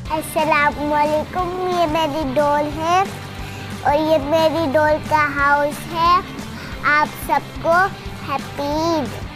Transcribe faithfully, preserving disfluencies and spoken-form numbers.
अस्सलामुअलैकुम, ये मेरी डॉल है और ये मेरी डॉल का हाउस है। आप सबको हैप्पी ईद।